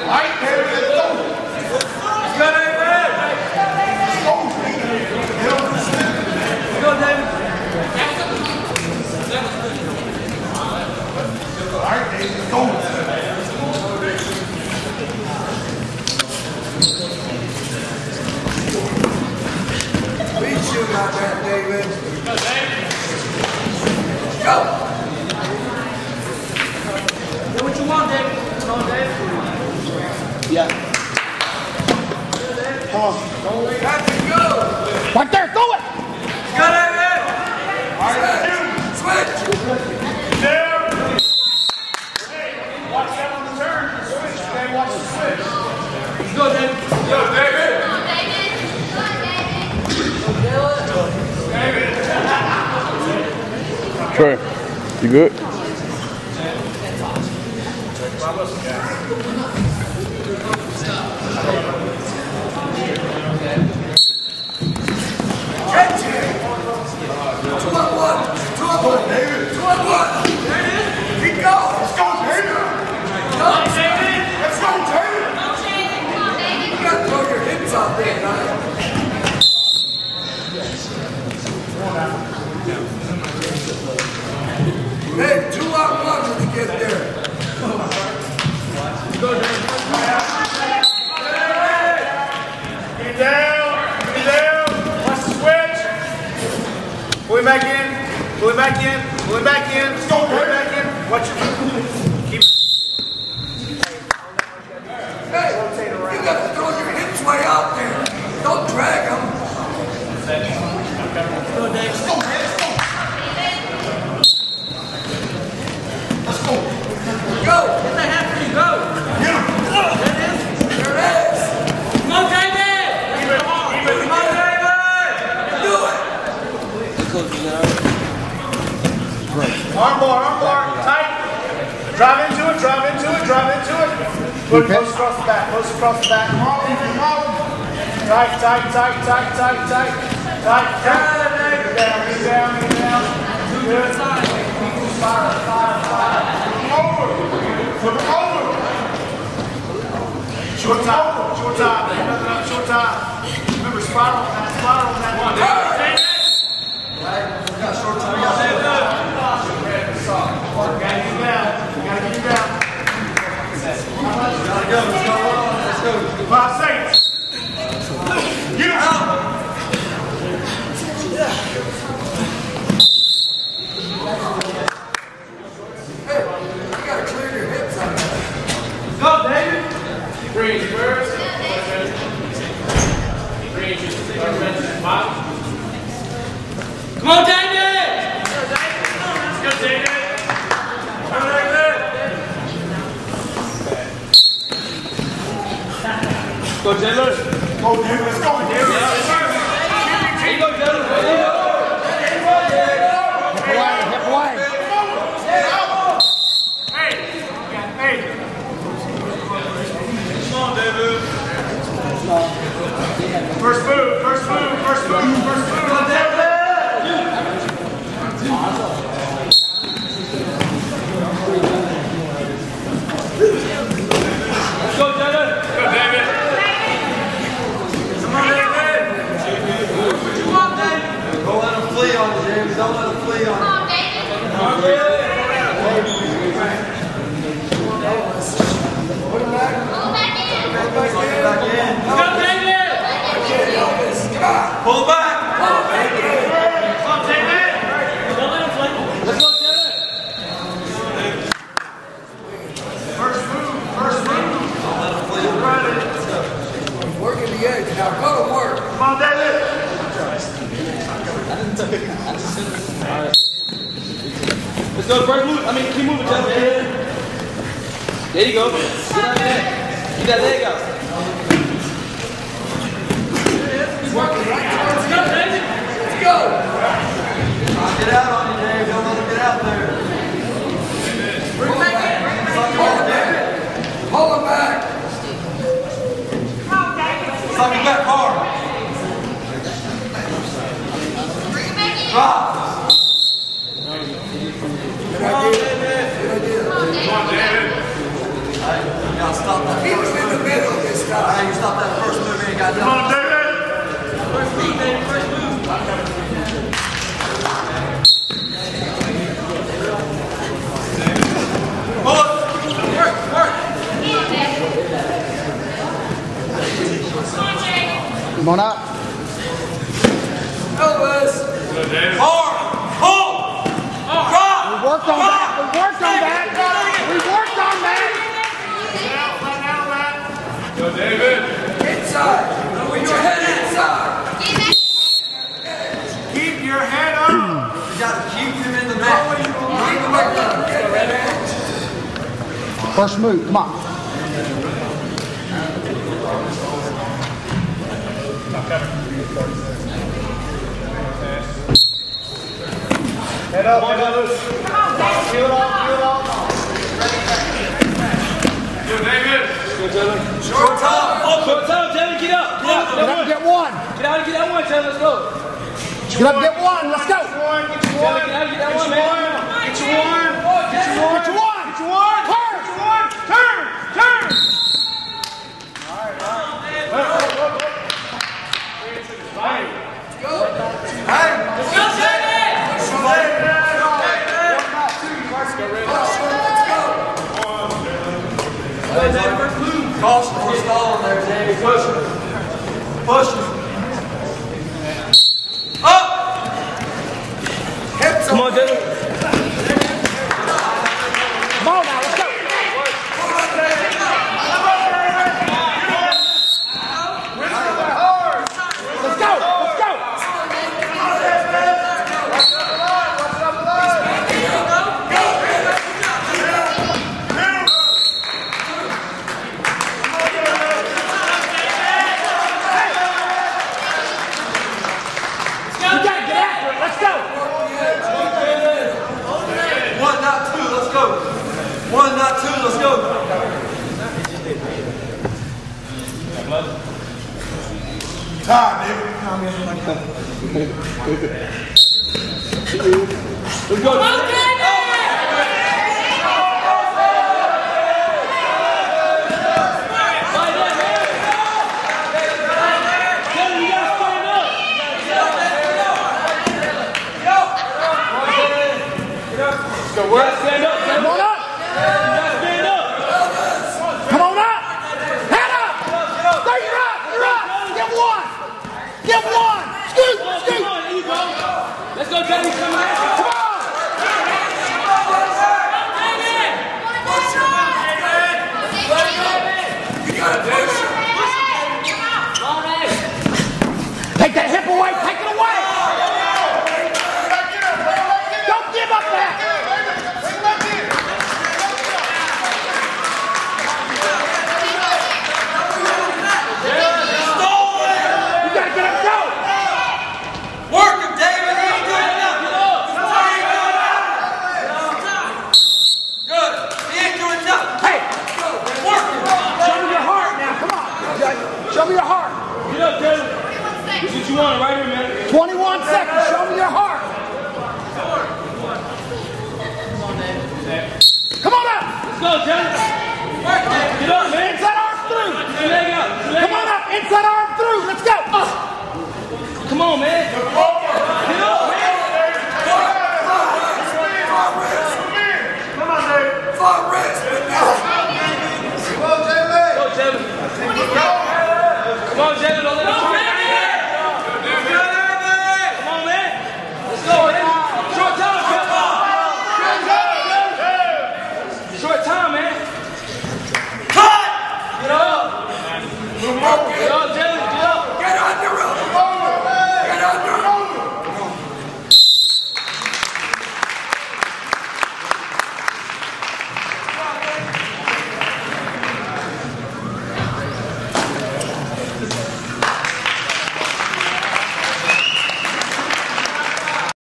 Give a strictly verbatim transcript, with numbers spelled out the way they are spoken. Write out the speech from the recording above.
Right there, throw it! Got it, man! All right, switch! There! Hey, watch that on the turn. Switch, okay? Watch the switch. Let's go, David. Go, David! Go, David! Go, David! David! Trey, you good? Hey, two out one when you get there. Go, Dave. Get down, get down. Watch the switch. Pull him back in. Pull him back in. Pull him back in. Pull him back in. Watch it. Keep. Hey, you got to throw your hips way out there. Don't drag them. Go, Dave. Let's go, man. Let's go. Let's go. Go. Get the half for you. Go. Get him. There it is. There it is. Come on, David. Keep it. Keep it. Come on, David. Do it. Arm bar, arm bar. Tight. Drive into it. Drive into it. Drive into it. Put close across the back. Close across the back. Come on. Come on. Tight, tight, tight, tight, tight, tight. Tight. Down. Get down. Get down. Get down. Good. Fire, fire, fire. Over. Flip it over. Short time. Short time. Nothing up. Short time. Remember, spiral on that. Spiral on that. Come on, David. We got short time. Gotta get you down. Gotta get you down. Gotta go. Let's go. Let's go. Five seconds. Get him out. Hey, you gotta clear your hips out there. Go, David. Three inches first. Three inches. Bottom. Come on, David. Let's go, David. Come on, David. Go, Jaylen. Go, David. Let's go, David. There you go, Jaylen. Hip away, hip away. Hey, hey. Come on, David. First move, first move, first move, first move. Come on, David. Let's go, Jaylen. Go, David. Come on, David. Come on, David. Don't let him flee on you, James. Don't let him flee on you. Come on, David. Put him back. Back in. Put him back in. Let's go, David. Pull back. Come on, David. Don't let him play. Let's go, Jaylen. First move, first move. Don't let him flee. Right. Working the edge. Now go to work. Come on, David. Let's go, first move. I mean, keep moving, Jaylen. There you go. Get out there. Get that leg out. He's working right. Let's go, David. Let's go. Get out on you, Dave. Don't let him get out there. Bring him back in. Bring him back Pull him back. Pull him back. Come on, David. Suck him back hard. Bring him back in. Drop. Come on, David. Good idea. Good idea. Come on, David. Come on, David. gotta stop that. Keep him in the middle this time. All right, you stop that first move, man. Got Come on, David. First move, baby. First move. Work, work. Come on up. Elbows. Hard. Pull. Drop. We worked on that. We worked on that. We worked on that. Go, David. Inside. Put your head inside. Keep your head up. You gotta keep him in the mat. Keep him like that. First move. Come on. Head up, head up. Feel it off, feel it off. Go, David. Go, Jaylen. Short top. Short top, Jaylen. Get up. Get up. Get up and get one. Get out and get that one, Jaylen. Let's go. Get up and get one. Let's go. Get you one, get you Jaylen, one. get out and get that Get one, you man. one. Get you one. Get you one. Get you one. Get you one. Turn. Get you one. Turn. Turn. All right, all right. Go, go, go, go. Right. Go. Hey. Let's go, David. Let's go, David. First move. Caution for stalling there, David. Push him. Push him. Up. Hips Come on, Jaylen. Come on now. Let's go. Let's go. Let's go. You gotta get after it. Let's go. One, not two, let's go. One, not two, let's go. Time, David. Let's go, Jaylen. Come on up. Stand up. Come on up. Head up. There you're up. You're up. Get one. Get one. Scoot. Scoot. There you go. Let's go, Jaylen. Come on. Come on. You gotta push him. Take that hip away. Take it away. Don't give up that. You gotta get up. Go. Work him, David. He ain't doing nothing. Good. He ain't doing nothing. Hey, Work him. show me your heart now. Come on. Show me your heart. Get up, Jaylen. This is what you want right here, man. twenty-one seconds. Show me your heart. Come on up. Let's go, Jaylen. Get up, man. Inside arm through. Get your leg out. Get your leg Come on out. up. Inside arm through. Let's go. Come on, man. Get up, man. Come on, David. Far wrist. Come on, Jaylen. Go, Jaylen. Come on, Jaylen. Don't let him